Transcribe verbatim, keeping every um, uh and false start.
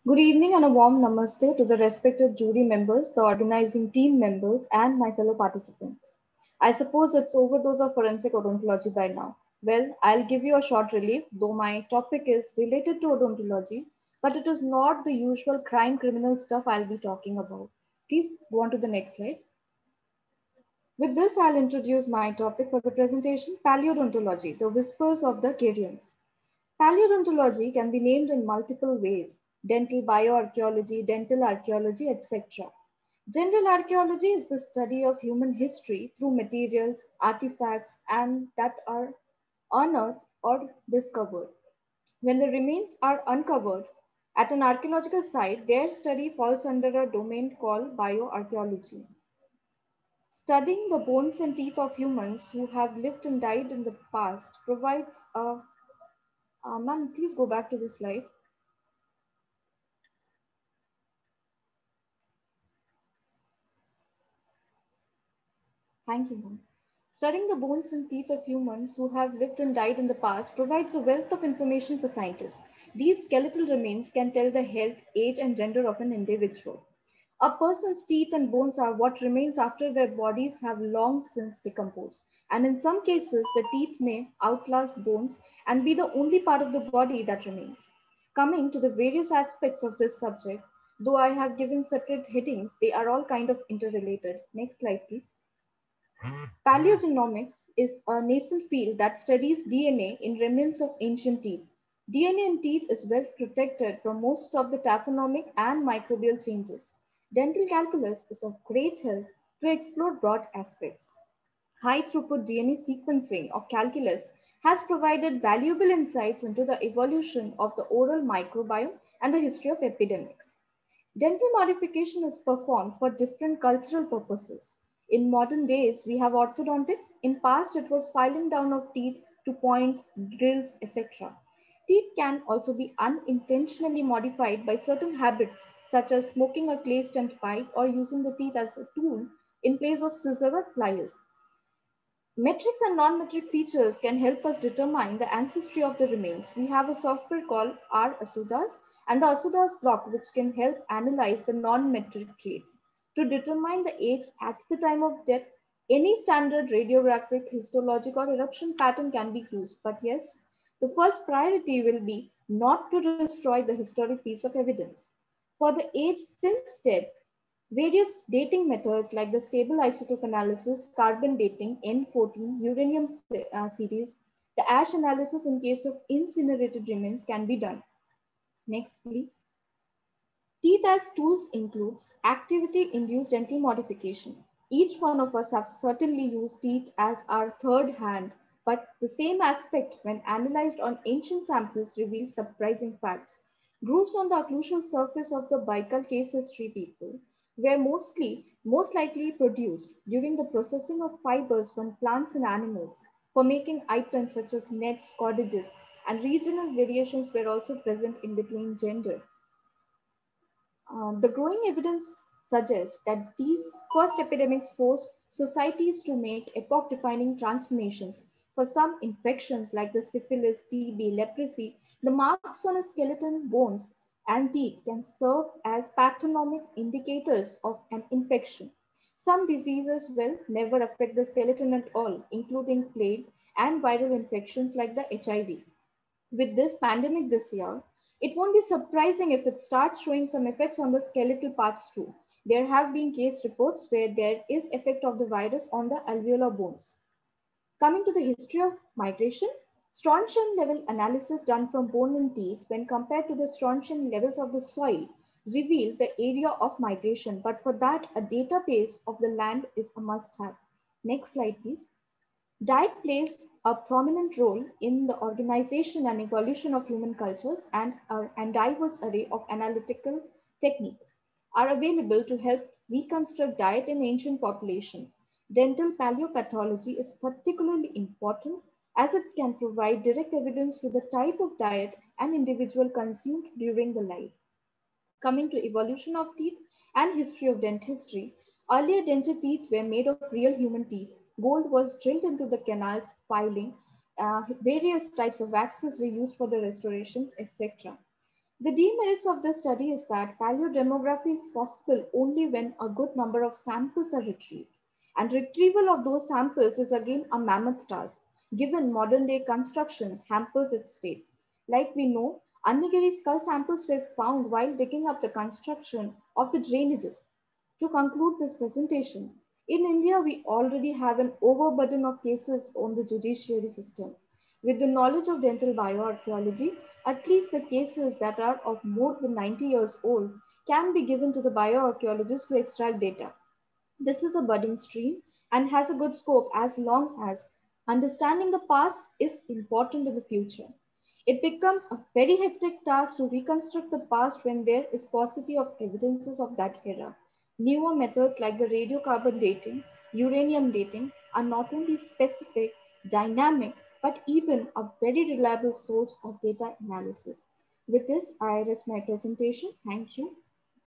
Good evening and a warm namaste to the respected jury members, the organizing team members, and my fellow participants. I suppose it's overdose of forensic odontology by now. Well, I'll give you a short relief, though my topic is related to odontology, but it is not the usual crime criminal stuff I'll be talking about. Please go on to the next slide. With this, I'll introduce my topic for the presentation, paleodontology, the whispers of the Carians. Paleodontology can be named in multiple ways: dental bioarchaeology, dental archaeology, et cetera. General archaeology is the study of human history through materials, artifacts, and that are unearthed or discovered. When the remains are uncovered at an archaeological site, their study falls under a domain called bioarchaeology. Studying the bones and teeth of humans who have lived and died in the past provides a uh, ma'am, please go back to the slide. Thank you, ma'am. Studying the bones and teeth of humans who have lived and died in the past provides a wealth of information for scientists. These skeletal remains can tell the health, age, and gender of an individual. A person's teeth and bones are what remains after their bodies have long since decomposed. And in some cases, the teeth may outlast bones and be the only part of the body that remains. Coming to the various aspects of this subject, though I have given separate headings, they are all kind of interrelated. Next slide, please. Paleogenomics is a nascent field that studies D N A in remnants of ancient teeth. D N A in teeth is well protected from most of the taphonomic and microbial changes. Dental calculus is of great help to explore broad aspects. High throughput D N A sequencing of calculus has provided valuable insights into the evolution of the oral microbiome and the history of epidemics. Dental modification is performed for different cultural purposes. In modern days, we have orthodontics. In past, it was filing down of teeth to points, drills, et cetera. Teeth can also be unintentionally modified by certain habits, such as smoking a clay stemmed pipe or using the teeth as a tool in place of scissors or pliers. Metrics and non-metric features can help us determine the ancestry of the remains. We have a software called R Asudas and the Asudas block, which can help analyze the non-metric traits. To determine the age at the time of death, any standard radiographic, histologic, or eruption pattern can be used. But yes, the first priority will be not to destroy the historic piece of evidence. For the age since death, various dating methods like the stable isotope analysis, carbon dating, N fourteen, uranium uh, series, the ash analysis in case of incinerated remains can be done. Next, please. Teeth as tools includes activity-induced dental modification. Each one of us have certainly used teeth as our third hand, but the same aspect when analyzed on ancient samples reveals surprising facts. Grooves on the occlusal surface of the buccal case history people were mostly, most likely produced during the processing of fibers from plants and animals for making items such as nets, cordages, and regional variations were also present in between gender. Uh, the growing evidence suggests that these first epidemics forced societies to make epoch-defining transformations. For some infections like the syphilis, T B, leprosy, the marks on a skeleton, bones, and teeth can serve as pathognomic indicators of an infection. Some diseases will never affect the skeleton at all, including plague and viral infections like the H I V. With this pandemic this year, it won't be surprising if it starts showing some effects on the skeletal parts too. There have been case reports where there is effect of the virus on the alveolar bones. Coming to the history of migration, strontium level analysis done from bone and teeth when compared to the strontium levels of the soil reveal the area of migration, but for that a database of the land is a must-have. Next slide, please. Diet plays a prominent role in the organization and evolution of human cultures, and a and diverse array of analytical techniques are available to help reconstruct diet in ancient population. Dental paleopathology is particularly important as it can provide direct evidence to the type of diet an individual consumed during the life. Coming to evolution of teeth and history of dentistry, earlier dented teeth were made of real human teeth. Gold was drilled into the canals, filing. Uh, various types of waxes were used for the restorations, et cetera. The demerits of this study is that paleodemography is possible only when a good number of samples are retrieved. And retrieval of those samples is again a mammoth task, given modern day constructions hampers its space. Like we know, Annagiri skull samples were found while digging up the construction of the drainages. To conclude this presentation, in India, we already have an overburden of cases on the judiciary system. With the knowledge of dental bioarchaeology, at least the cases that are of more than ninety years old can be given to the bioarchaeologist to extract data. This is a budding stream and has a good scope as long as understanding the past is important in the future. It becomes a very hectic task to reconstruct the past when there is paucity of evidences of that era. Newer methods like the radiocarbon dating, uranium dating are not only specific, dynamic, but even a very reliable source of data analysis. With this, I rest my presentation. Thank you.